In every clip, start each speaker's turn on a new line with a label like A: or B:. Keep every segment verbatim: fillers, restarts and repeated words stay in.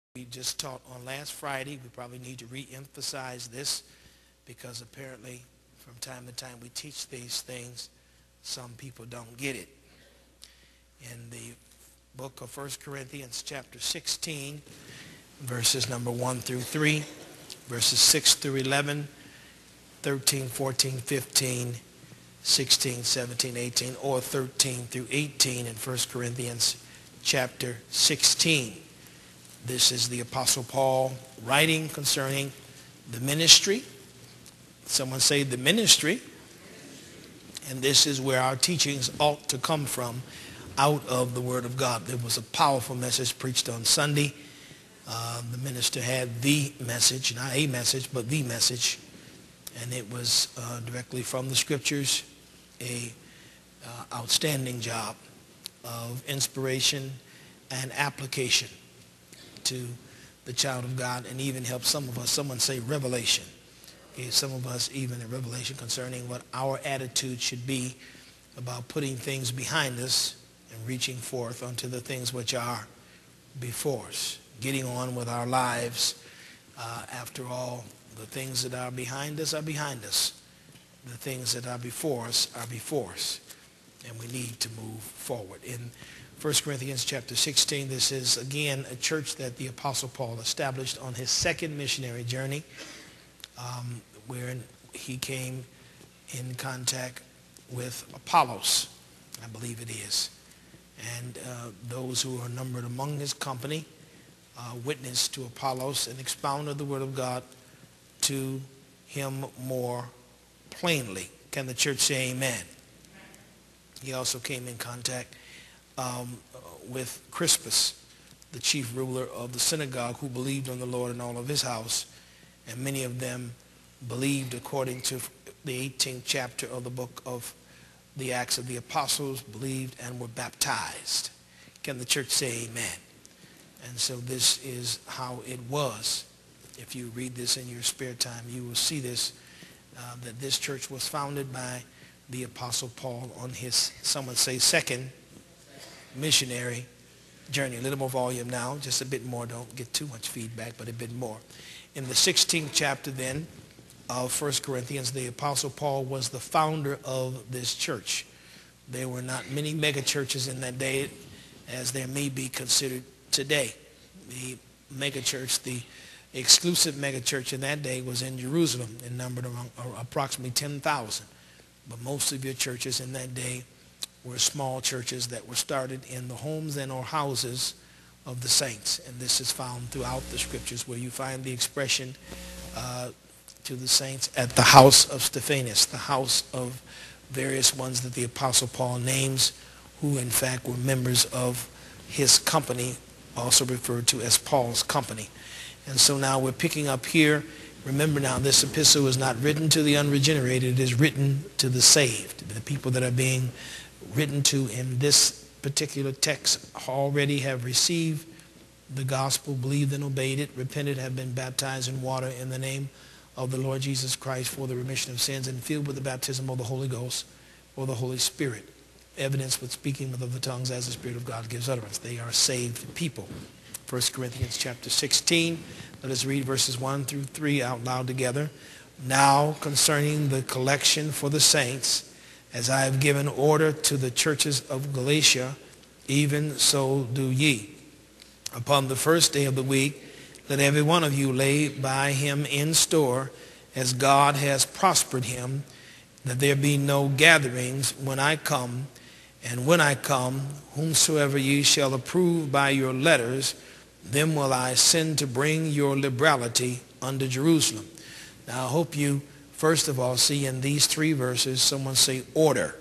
A: We just taught on last Friday. We probably need to re-emphasize this because apparently from time to time we teach these things. Some people don't get it. In the book of First Corinthians chapter sixteen, verses number one through three, verses six through eleven, thirteen, fourteen, fifteen, sixteen, seventeen, eighteen, or thirteen through eighteen in First Corinthians chapter sixteen. This is the Apostle Paul writing concerning the ministry. Someone say the ministry. And this is where our teachings ought to come from, out of the Word of God. There was a powerful message preached on Sunday. Uh, the minister had the message, not a message, but the message. And it was uh, directly from the Scriptures, a uh, outstanding job of inspiration and application to the child of God, and even help some of us, someone say revelation. Okay, some of us even a revelation concerning what our attitude should be about putting things behind us and reaching forth unto the things which are before us. Getting on with our lives. Uh, after all, the things that are behind us are behind us. The things that are before us are before us. And we need to move forward. In First Corinthians chapter sixteen, this is again a church that the Apostle Paul established on his second missionary journey, um, wherein he came in contact with Apollos, I believe it is. And uh, those who are numbered among his company uh, witnessed to Apollos and expounded the word of God to him more plainly. Can the church say amen? He also came in contact Um, with Crispus, the chief ruler of the synagogue, who believed on the Lord and all of his house. And many of them believed according to the eighteenth chapter of the book of the Acts of the Apostles, believed and were baptized. Can the church say amen? And so this is how it was. If you read this in your spare time, you will see this, uh, that this church was founded by the Apostle Paul on his, some would say, second missionary journey. A little more volume now, just a bit more. Don't get too much feedback, but a bit more. In the sixteenth chapter then of First Corinthians, the Apostle Paul was the founder of this church. There were not many mega churches in that day as there may be considered today. The mega church, the exclusive mega church in that day was in Jerusalem and numbered around, approximately ten thousand. But most of your churches in that day were small churches that were started in the homes and or houses of the saints. And this is found throughout the Scriptures, where you find the expression uh, to the saints at the house of Stephanus, the house of various ones that the Apostle Paul names, who in fact were members of his company, also referred to as Paul's company. And so now we're picking up here. Remember now, this epistle is not written to the unregenerated. It is written to the saved, the people that are being written to in this particular text already have received the gospel, believed and obeyed it, repented, have been baptized in water in the name of the Lord Jesus Christ for the remission of sins, and filled with the baptism of the Holy Ghost or the Holy Spirit. Evidence with speaking with other tongues as the Spirit of God gives utterance. They are saved people. First Corinthians chapter sixteen. Let us read verses one through three out loud together. Now concerning the collection for the saints, as I have given order to the churches of Galatia, even so do ye. Upon the first day of the week, let every one of you lay by him in store, as God has prospered him, that there be no gatherings when I come. And when I come, whomsoever ye shall approve by your letters, them will I send to bring your liberality unto Jerusalem. Now I hope you first of all, see in these three verses, someone say order.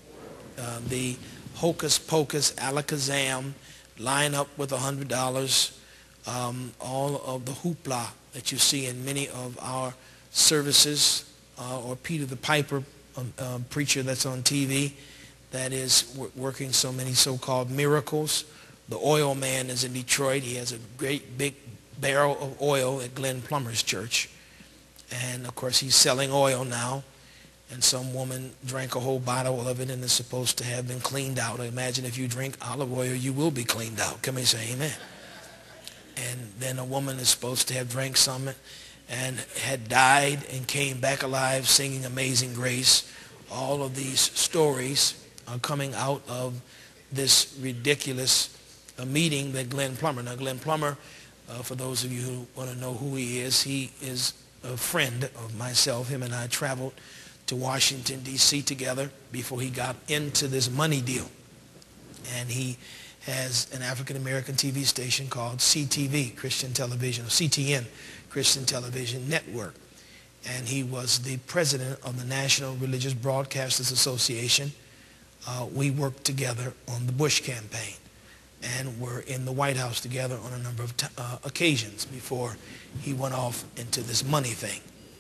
A: Uh, the hocus pocus, alakazam, line up with a hundred dollars, um, all of the hoopla that you see in many of our services, uh, or Peter the Piper, um, uh, preacher that's on T V, that is working so many so-called miracles. The oil man is in Detroit. He has a great big barrel of oil at Glenn Plummer's church. And, of course, he's selling oil now. And some woman drank a whole bottle of it and is supposed to have been cleaned out. I imagine if you drink olive oil, you will be cleaned out. Can we say amen? and then a woman is supposed to have drank some and had died and came back alive singing Amazing Grace. All of these stories are coming out of this ridiculous uh, meeting that Glenn Plummer. Now, Glenn Plummer, uh, for those of you who want to know who he is, he is a friend of myself. Him and I traveled to Washington, D C together before he got into this money deal. And he has an African-American T V station called C T V, Christian Television, or C T N, Christian Television Network. And he was the president of the National Religious Broadcasters Association. Uh, we worked together on the Bush campaign and were in the White House together on a number of t uh, occasions before he went off into this money thing.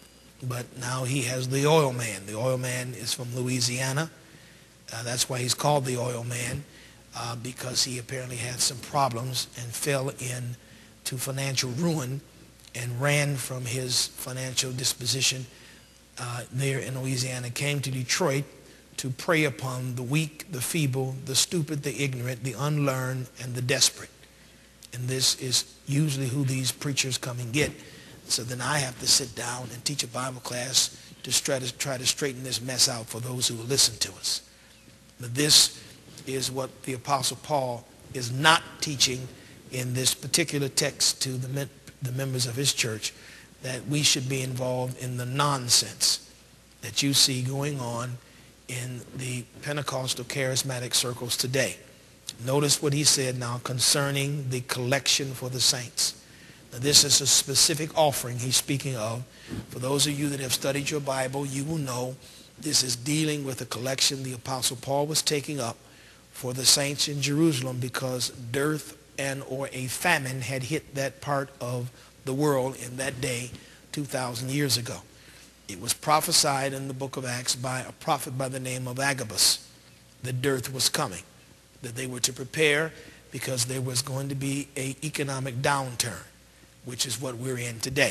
A: But now he has the oil man. The oil man is from Louisiana. Uh, that's why he's called the oil man, uh, because he apparently had some problems and fell into financial ruin and ran from his financial disposition uh, there in Louisiana, came to Detroit to prey upon the weak, the feeble, the stupid, the ignorant, the unlearned, and the desperate. And this is usually who these preachers come and get. So then I have to sit down and teach a Bible class to try to, try to straighten this mess out for those who will listen to us. But this is what the Apostle Paul is not teaching in this particular text to the, the members of his church, that we should be involved in the nonsense that you see going on in the Pentecostal charismatic circles today. Notice what he said now concerning the collection for the saints. Now, this is a specific offering he's speaking of. For those of you that have studied your Bible, you will know this is dealing with a collection the Apostle Paul was taking up for the saints in Jerusalem, because dearth and or a famine had hit that part of the world in that day two thousand years ago. It was prophesied in the book of Acts by a prophet by the name of Agabus that dearth was coming, that they were to prepare because there was going to be an economic downturn, which is what we're in today.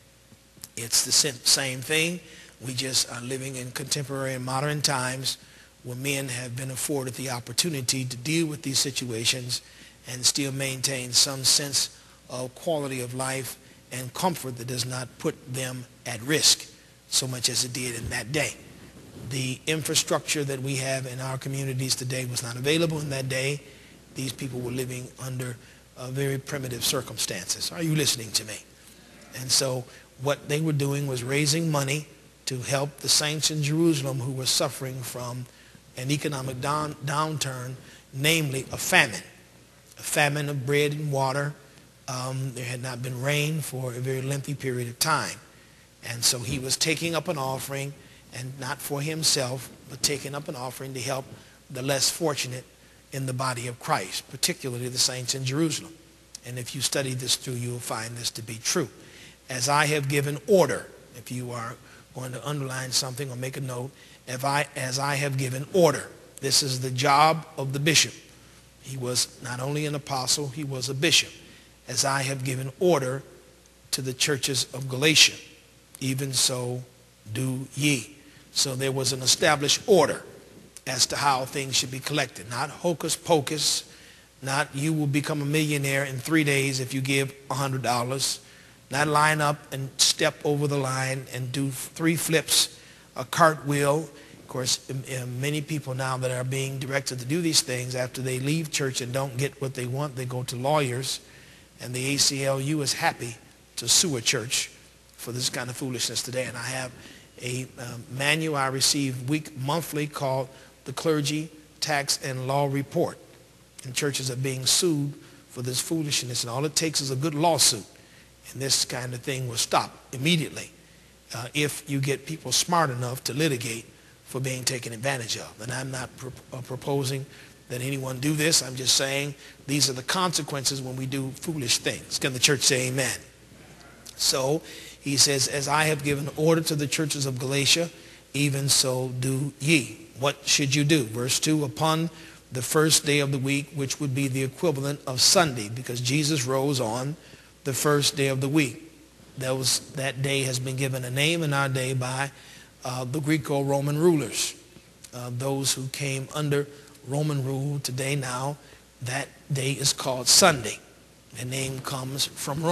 A: It's the same thing. We just are living in contemporary and modern times where men have been afforded the opportunity to deal with these situations and still maintain some sense of quality of life and comfort that does not put them at risk so much as it did in that day. The infrastructure that we have in our communities today was not available in that day. These people were living under uh, very primitive circumstances. Are you listening to me? And so what they were doing was raising money to help the saints in Jerusalem who were suffering from an economic down, downturn, namely a famine, a famine of bread and water. Um, there had not been rain for a very lengthy period of time. And so he was taking up an offering, and not for himself, but taking up an offering to help the less fortunate in the body of Christ, particularly the saints in Jerusalem. And if you study this through, you will find this to be true. As I have given order, if you are going to underline something or make a note, if I, as I have given order, this is the job of the bishop. He was not only an apostle, he was a bishop. As I have given order to the churches of Galatia, even so do ye. So there was an established order as to how things should be collected. Not hocus pocus, not you will become a millionaire in three days if you give one hundred dollars. Not line up and step over the line and do three flips, a cartwheel. Of course, many people now that are being directed to do these things, after they leave church and don't get what they want, they go to lawyers. And the A C L U is happy to sue a church for this kind of foolishness today. And I have a um, manual I receive week monthly called the Clergy Tax and Law Report. And churches are being sued for this foolishness. And all it takes is a good lawsuit. And this kind of thing will stop immediately uh, if you get people smart enough to litigate for being taken advantage of. And I'm not pro uh, proposing that anyone do this. I'm just saying these are the consequences when we do foolish things. Can the church say amen? So he says, as I have given order to the churches of Galatia, even so do ye. What should you do? Verse two, upon the first day of the week, which would be the equivalent of Sunday, because Jesus rose on the first day of the week. That, was, that day has been given a name in our day by uh, the Greco-Roman rulers, uh, those who came under Roman rule today. Now that day is called Sunday. The name comes from